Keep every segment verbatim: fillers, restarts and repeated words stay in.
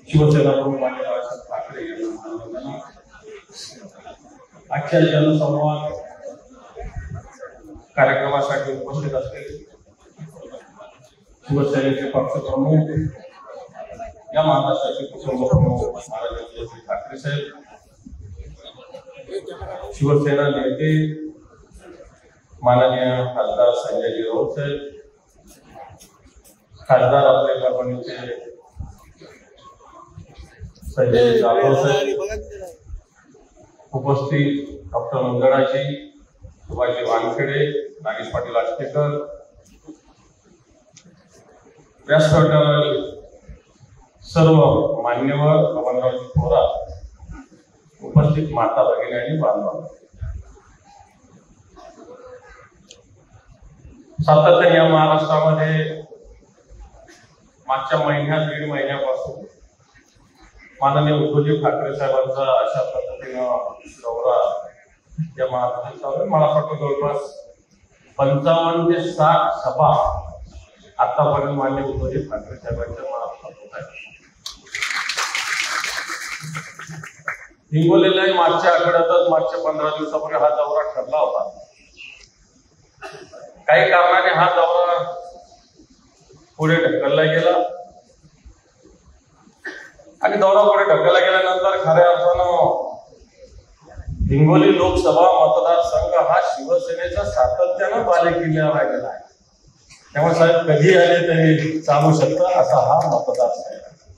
शिवसेना प्रमुख माननीय बाळासाहेब ठाकरे यांना आजच्या जनसंवाद कार्यक्रमासाठी उपस्थित असलेले शिवसेनेचे पक्षप्रमुख या महाराष्ट्राचे कुटुंबप्रमुख महाराज ठाकरे साहेब, शिवसेना नेते माननीय खासदार संजय राऊत साहेब, खासदार आपले परभणीचे संजय जाधव साहेब, उपस्थित डॉक्टर मुंदडाजी, सुभाषजी वानखेडे, नागेश पाटील आष्टेकर, व्यासपीठावरील सर्व मान्यवर, अमररावजी थोरात, उपस्थित माता भगिनी आणि बांधव, सातत्याने या महाराष्ट्रामध्ये मागच्या महिन्यात दीड महिन्यापासून माननीय उद्धवजी ठाकरे साहेबांचा अशा पद्धतीनं दौरा या महाराष्ट्रात चालू आहे. मला वाटतं जवळपास पंचावन्न ते साठ सभा आतापर्यंत माननीय उद्धवजी ठाकरे साहेबांच्या महाराष्ट्रात होत आहेत. हिंगोलीलाही मागच्या आठवड्यातच मागच्या पंधरा दिवसापूर्वी हा दौरा ठरला होता. काही कारणाने हा दौरा पुढे ढकलला गेला आणि दौरा पुढे ढकलला गेल्यानंतर खऱ्या अर्थानं हिंगोली लोकसभा मतदारसंघ हा शिवसेनेचा सातत्यानं बालेकिल्ल्यावर राहिलेला आहे. त्यामुळे साहेब कधी आले तरी चालू शकतं असा हा मतदारसंघ.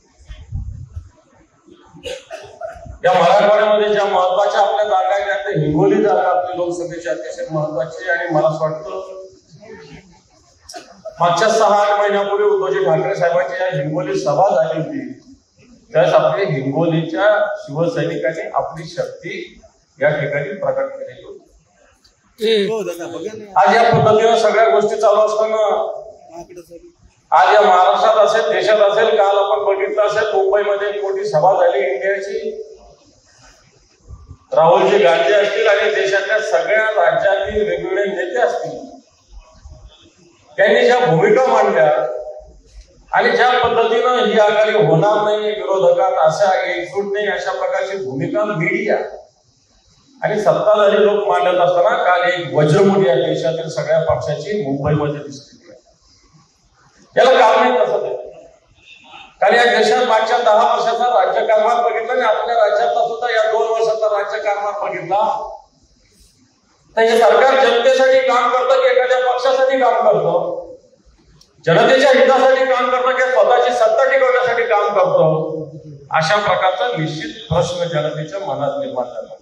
या मराठवाड्यामध्ये ज्या महत्वाच्या आपल्या जागा आहेत त्यात हिंगोली जागा आपली लोकसभेची अतिशय महत्वाची आणि मला असं वाटतं मागच्या सहा आठ महिन्यापूर्वी उद्धवजी ठाकरे साहेबांची या हिंगोली सभा झाली होती. त्यावेळेस आपल्या हिंगोलीच्या शिवसैनिकांनी आपली शक्ती या ठिकाणी प्रकट केलेली होती. आज या पद्धतीनं सगळ्या गोष्टी चालू असताना आज या महाराष्ट्रात असेल, देशात असेल, काल आपण बघितलं असेल मुंबईमध्ये एक मोठी सभा झाली इंडियाची. राहुलजी गांधी असतील आणि देशातल्या सगळ्या राज्यातील वेगवेगळे नेते असतील, त्यांनी ज्या भूमिका मांडल्या आणि ज्या पद्धतीनं ही आघाडी होणार नाही, विरोधकात अशा एकजूट नाही, अशा प्रकारची भूमिका मीडिया आणि सत्ताधारी लोक मांडत असताना काल एक वज्रमुठी या देशातील सगळ्या पक्षाची मुंबईमध्ये दिसली. याला कारण नाही कसं ते काल या देशात मागच्या दहा वर्षाचा राज्यकारभार बघितला आणि आपल्या राज्यातला सुद्धा या दोन वर्षाचा राज्यकारभार बघितला तर हे सरकार जनतेसाठी काम करतं की एखाद्या पक्षासाठी काम करतं, जनतेच्या हितासाठी काम करतं की स्वतःची सत्ता टिकवण्यासाठी काम करतं, अशा प्रकारचा निश्चित प्रश्न जनतेच्या मनात निर्माण झाला.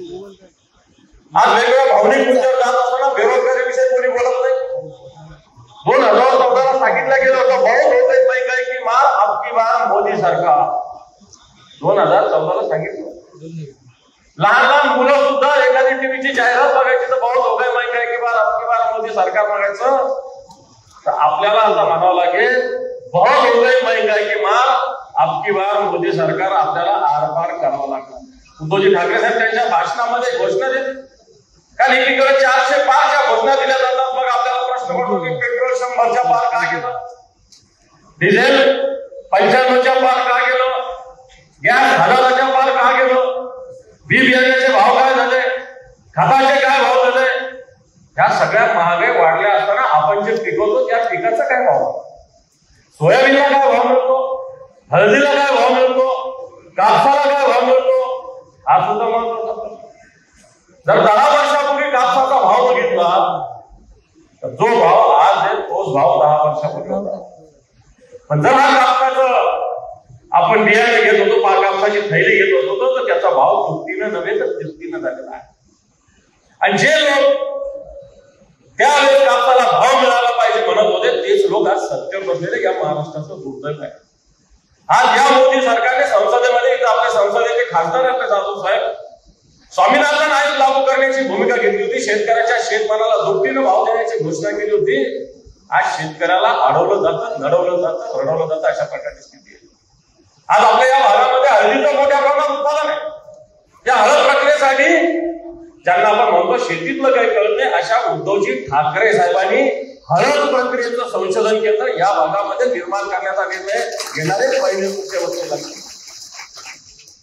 आज वेगवेगळ्या भावनिक मुद्द्यावर जात असताना बेरोजगारीविषयी कोणी बोलत नाही. दोन हजार चौदाला सांगितलं गेलं होतं बहुत होत आहे महंगाई की मार अबकी बार मोदी सरकार. दोन हजार चौदाला सांगितलं. लहान लहान मुलं सुद्धा एखादी टीव्हीची जाहिरात बघायची तर बहुत हो गए महंगाई की बार अबकी बार मोदी सरकार बघायचं तर आपल्याला आता म्हणावं लागेल बहुत हो गई महंगाई की मार अबकी बार मोदी सरकार आपल्याला आरपार करावं लागणार. उद्धवजी ठाकरे साहेब त्यांच्या भाषणामध्ये घोषणा देते कारण एकीकडे चारशे पाच या घोषणा दिल्या जातात. मग आपल्याला प्रश्न पडतो की पेट्रोल शंभरच्या पार का गेलं, डिझेल पंच्याण्णवच्या पार का गेलं, गॅस हजाराच्या पार का गेलं, बी बियाण्याचे भाव काय झाले, खताचे काय भाव झाले, ह्या सगळ्या महागाई वाढल्या असताना आपण जे पिकवतो त्या पिकाचा काय भाव, सोयाबीनला काय भाव मिळतो, हळदीला काय भाव मिळतो, कापसाला काय भाव मिळतो, हा सुद्धा महत्वाचा. जर दहा वर्षापूर्वी कापसाचा भाव बघितला तर जो भाव आज आहे तोच भाव दहा वर्षापूर्वी होता. पण जर हा कापसाचं आपण बियाणे घेत होतो, कापसाची थैली घेत होतो तर त्याचा भाव दुपटीनं नव्हे तर तिप्पटीनं झालेला आहे. आणि जे लोक त्यावेळेस कापसाला भाव मिळाला पाहिजे म्हणत होते तेच लोक आज सत्तेवर बसलेले या महाराष्ट्राचं दुर्दैव आहे. आज या मोदी सरकारने संसदेमध्ये इथं आपल्या संसदेचे खासदार आपले जाधव साहेब स्वामीनाथन आयोग लागू करण्याची भूमिका घेतली होती. शेतकऱ्याच्या शेतमालाला दुपटीनं भाव देण्याची घोषणा केली होती. आज शेतकऱ्याला अडवलं जातं, नडवलं जातं, रडवलं जातं, अशा प्रकारची स्थिती आहे. आज आपल्या या भागामध्ये हळदीचं मोठ्या प्रमाणात उत्पादन आहे. या हळद प्रक्रियेसाठी ज्यांना आपण म्हणतो शेतीतलं काही कळत नाही अशा उद्धवजी ठाकरे साहेबांनी हळद प्रक्रियेचं संशोधन केंद्र या भागामध्ये निर्माण करण्याचा निर्णय घेणारे पहिले मुख्यमंत्री लागले.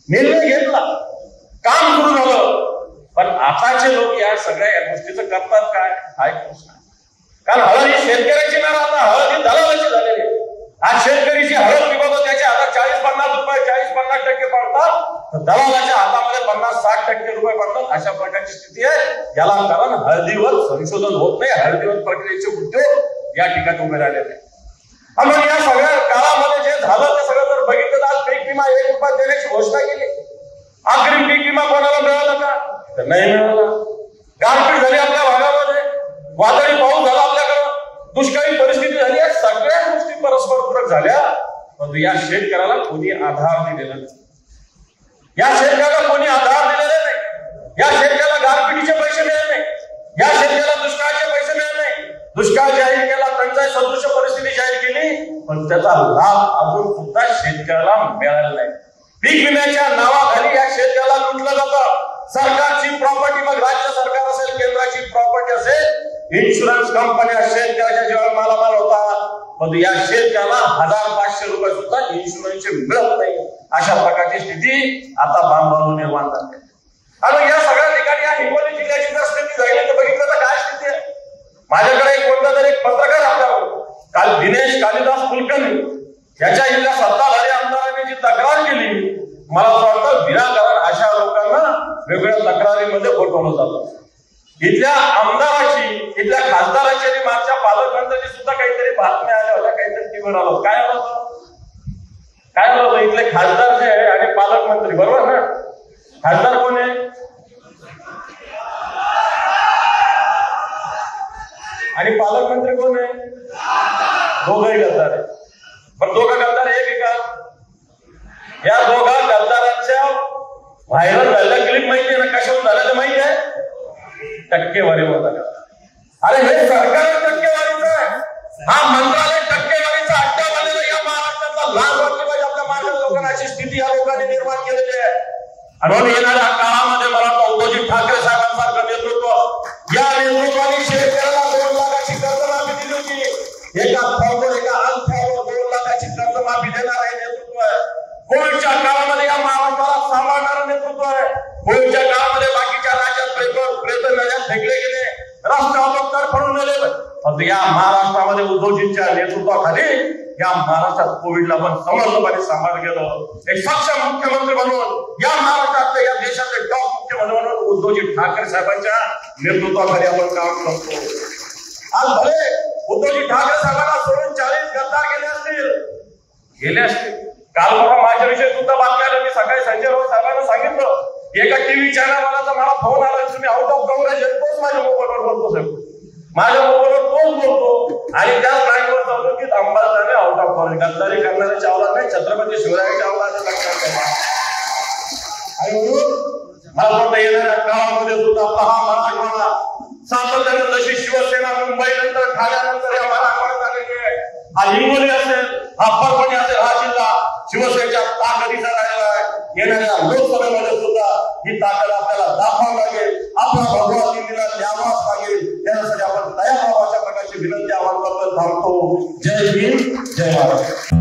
निर्णय घेतला, काम सुरू झालं. पण आताचे लोक या सगळ्या या गोष्टीचं करतात काय हा एक प्रश्न आहे. कारण हळद ही शेतकऱ्याची न राहता हळद ही दलालाची झालेली आहे. आज शेतकरी जी हळद पिकवतो त्याच्या हातात चाळीस पन्नास रुपये चाळीस पन्नास टक्के पडतात, तर दलालाच्या हातामध्ये पन्नास साठ टक्के रुपये पडतात. अशा प्रकारची स्थिती आहे. याला कारण हळदीवर संशोधन होत नाही, हळदीवर प्रक्रियेचे उद्योग या ठिकाणी उभे राहिलेले आहेत. मग या सगळ्या काळामध्ये जे झालं ते सगळं जर बघितलं तर आज पीक विमा एक रुपया देण्याची घोषणा केली. अग्रिम पीक विमा कोणाला मिळाला का? तर नाही मिळाला. गारपीट झाली आपल्या भागामध्ये, वादळी पाऊस झाला आपल्याकडं, दुष्काळी परिस्थिती झाली. या सगळ्या गोष्टी परस्पर पूरक झाल्या, परंतु या शेतकऱ्याला कोणी आधार दिलेला नाही. या शेतकऱ्याला कोणी आधार दिलेला नाही. या शेतकऱ्याला गारपिटीचे पैसे मिळाले नाही. या शेतकऱ्याला दुष्काळाचे पैसे मिळाले नाही. दुष्काळ जाहीर केला, टंचाई सदृश परिस्थिती जाहीर केली, पण त्याचा लाभ अजून सुद्धा शेतकऱ्याला मिळाला नाही. पीक विम्याच्या नावाखाली या शेतकऱ्याला लुटलं जातं. सरकारची प्रॉपर्टी, मग राज्य सरकार असेल, केंद्राची प्रॉपर्टी असेल, इन्शुरन्स कंपन्या शेतकऱ्याच्या जेव्हा मालामाल होतात, पण या शेतकऱ्याला हजार पाचशे रुपये सुद्धा इन्शुरन्सचे मिळत नाही. अशा प्रकारची स्थिती आता बांधवांनो निर्माण झाली. आणि या सगळ्या ठिकाणी या हिंगोली जिल्ह्याची जर स्थिती झाली तर बघितलं तर काय स्थिती आहे. माझ्याकडे एक कोणता तरी एक पत्रकार आपल्यावर काल दिनेश कालिदास कुलकर्णी याच्या इथल्या सत्ताधारी आमदारांनी जी तक्रार केली, मला असं वाटतं विनाकारण अशा लोकांना वेगवेगळ्या तक्रारीमध्ये बोलवलं जातं. इथल्या आमदाराची, इथल्या खासदाराची आणि मागच्या पालकमंत्र्यांची सुद्धा काहीतरी बातम्या आल्या होत्या, काहीतरी टीव्हीवर आलं होतं. काय आलं होतं? काय आलं होतं? इथले खासदार जे आहे आणि पालकमंत्री, बरोबर ना? खासदार कोण आहे आणि पालकमंत्री कोण आहे? दोघंही गद्दार आहे. पण दोघं गद्दार एक आहे का? या दोघा गद्दारांच्या व्हायरल झालेल्या क्लिप माहिती आहे ना? कशावर झालं ते माहिती आहे? टक्केवारीवर झालं. अरे हे सरकार टक्केवारीचं आहे, हा मंत्रालय टक्केवारीचा अड्डा बनलेला या महाराष्ट्रातला लाभ वाटली पाहिजे आपल्या महाराष्ट्र लोकांना. अशी स्थिती या लोकांनी निर्माण केलेली आहे. आणि येणाऱ्या काळामध्ये मला उद्धवजी ठाकरे साहेबांसारखं नेतृत्व, या नेतृत्वाने शेतकऱ्याला दोन लाखाची कर्जमाफी दिली होती. एका फॉर्मवर एका अंगठ्यावर दोन लाखाची कर्जमाफी देणार आहे नेतृत्व आहे. कोविडच्या काळामध्ये या महाराष्ट्राला सांभाळणारं नेतृत्व आहे. कोविडच्या काळामध्ये बाकीच्या राज्यात प्रयत्न नद्यात फेकले गेले, रस्त्यावर तडफडून नेले, परंतु या महाराष्ट्रामध्ये उद्धवजींच्या नेतृत्वाखाली या महाराष्ट्रात कोविडला पण समर्थपणे सांभाळलं गेलं. एक सक्षम मुख्यमंत्री म्हणून या महाराष्ट्रातले, या देशाचे टॉप मुख्यमंत्री म्हणून उद्धवजी ठाकरे साहेबांच्या नेतृत्वाखाली आपण काम करतो. आज भले उद्धवजी ठाकरे साहेबांना सोडून चाळीस गद्दार गेले असतील, गेले असतील. काल बघा माझ्याविषयी सुद्धा बातमी आली. मी सकाळी संजय राऊत साहेबांना सांगितलं, एका टीव्ही चॅनलवाल्याचा मला फोन आला, तुम्ही आउट ऑफ काँग्रेस आहे. तोच माझ्या मोबाईलवर बोलतो साहेब, माझ्या मोबाईलवर तोच बोलतो. आणि त्याच लाईनवर चालतो की अंबादाने आउट ऑफ काँग्रेस. गद्दारी करणाऱ्याच्या अवलाद नाही, छत्रपती शिवरायांच्या अवलाद लक्षात ठेवा. आणि म्हणून मला वाटतं येणाऱ्या काळामध्ये सुद्धा आपला हा मराठवाडा सातत्यानं, जशी शिवसेना मुंबई नंतर ठाण्यानंतर या मराठवाड्यात आलेली आहे, हा हिंगोली असेल, हा परभणी असेल, हा जिल्हा शिवसेनेच्या ताकदीचा राहिला आहे. येणाऱ्या लोकसभेमध्ये सुद्धा ही ताकद आपल्याला दाखवावी लागेल. आपला भगवा दिल्लीला द्यावाच लागेल. त्यासाठी आपण तयार व्हावं अशा प्रकारची विनंती आवाहन करत थांबतो. जय भीम, जय महाराष्ट्र.